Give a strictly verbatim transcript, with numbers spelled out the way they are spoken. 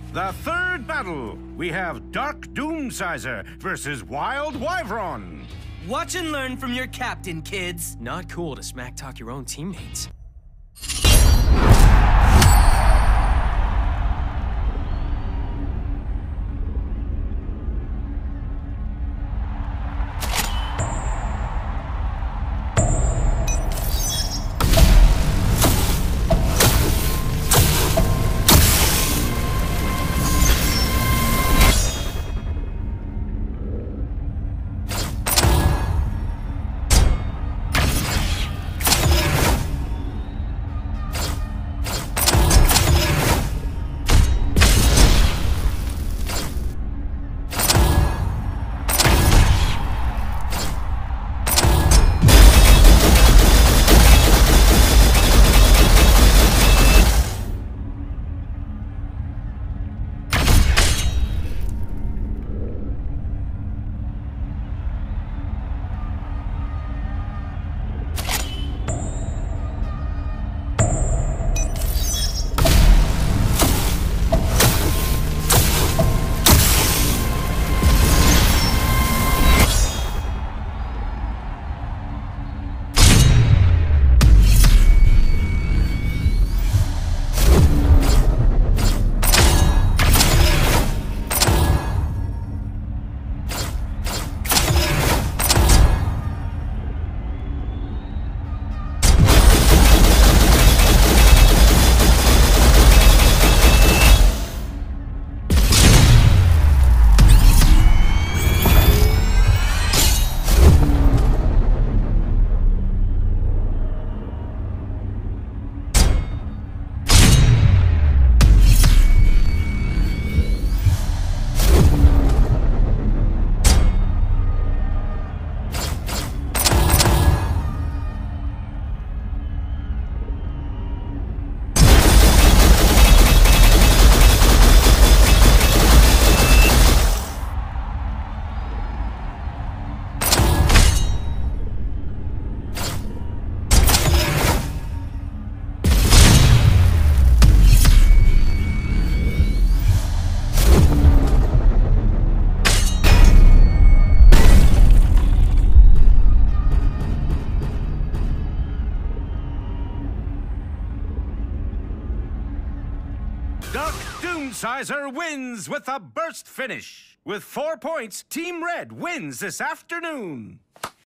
The third battle, we have Dark Doomscizor versus Wild Wyvron. Watch and learn from your captain, kids. Not cool to smack talk your own teammates. Dark Doomscizor wins with a burst finish. With four points, Team Red wins this afternoon.